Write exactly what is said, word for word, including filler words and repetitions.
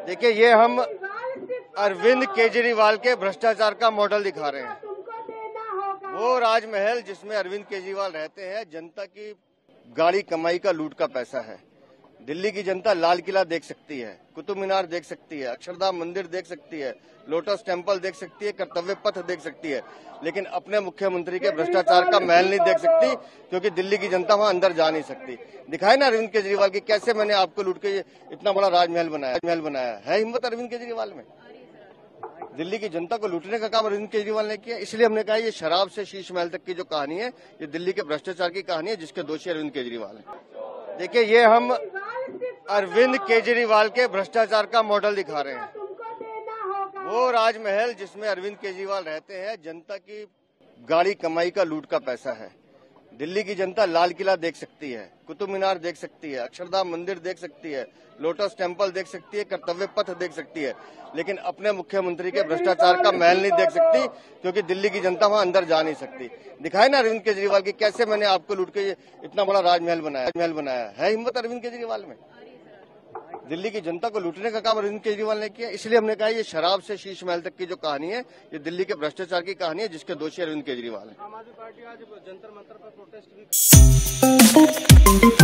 देखिए, ये हम अरविंद केजरीवाल के भ्रष्टाचार का मॉडल दिखा रहे हैं। वो राजमहल जिसमें अरविंद केजरीवाल रहते हैं, जनता की गाड़ी कमाई का लूट का पैसा है। दिल्ली की जनता लाल किला देख सकती है, कुतुब मीनार देख सकती है, अक्षरधाम मंदिर देख सकती है, लोटस टेम्पल देख सकती है, कर्तव्य पथ देख सकती है, लेकिन अपने मुख्यमंत्री के भ्रष्टाचार का महल नहीं देख सकती, क्योंकि दिल्ली की जनता वहां अंदर जा नहीं सकती। दिखाए ना अरविंद केजरीवाल की कैसे मैंने आपको लूट के इतना बड़ा राजमहल बनाया महल बनाया है। हिम्मत अरविंद केजरीवाल में। दिल्ली की जनता को लूटने का काम अरविंद केजरीवाल ने किया। इसलिए हमने कहा ये शराब से शीश महल तक की जो कहानी है, ये दिल्ली के भ्रष्टाचार की कहानी है, जिसके दोषी अरविंद केजरीवाल है। देखिए, ये हम अरविंद केजरीवाल के भ्रष्टाचार का मॉडल दिखा रहे हैं। वो राजमहल जिसमें अरविंद केजरीवाल रहते हैं, जनता की गाड़ी कमाई का लूट का पैसा है। दिल्ली की जनता लाल किला देख सकती है, कुतुब मीनार देख सकती है, अक्षरधाम मंदिर देख सकती है, लोटस टेम्पल देख सकती है, कर्तव्य पथ देख सकती है, लेकिन अपने मुख्यमंत्री के भ्रष्टाचार का महल नहीं देख सकती, क्योंकि दिल्ली की जनता वहां अंदर जा नहीं सकती। दिखाए ना अरविंद केजरीवाल की कैसे मैंने आपको लूट के इतना बड़ा राजमहल बनाया महल बनाया है। हिम्मत अरविंद केजरीवाल में। दिल्ली की जनता को लूटने का काम अरविंद केजरीवाल ने किया। इसलिए हमने कहा ये शराब से शीश महल तक की जो कहानी है, ये दिल्ली के भ्रष्टाचार की कहानी है, जिसके दोषी अरविंद केजरीवाल है। आम आदमी पार्टी आज जंतर मंतर पर प्रोटेस्ट भी